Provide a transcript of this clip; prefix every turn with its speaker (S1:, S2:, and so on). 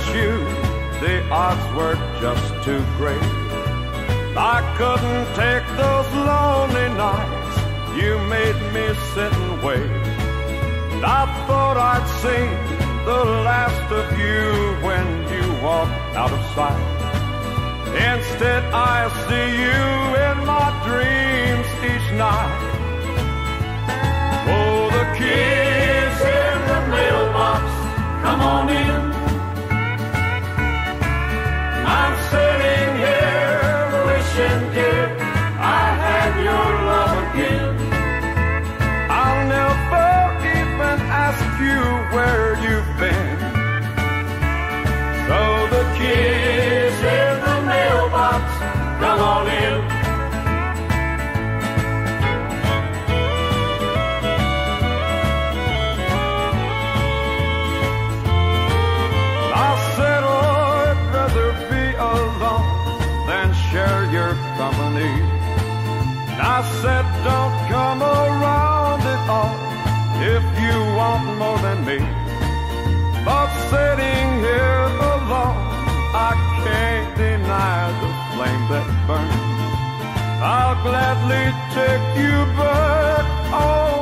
S1: without you, the odds were just too great. I couldn't take those lonely nights. You made me sit and wait. I thought I'd seen the last of you when you walked out of sight. Instead, I see you in my dreams each night. Oh, the keys in the mailbox, come on in. I'm sitting here wishing, dear, I had your love again. I'll never even ask you where you've been. So the keys in the mailbox, come on in. I said, oh, I'd rather be alone than share your company. I said, don't come around at all if you want more than me. But sitting here alone, I can't deny the flame that burns. I'll gladly take you back. Oh,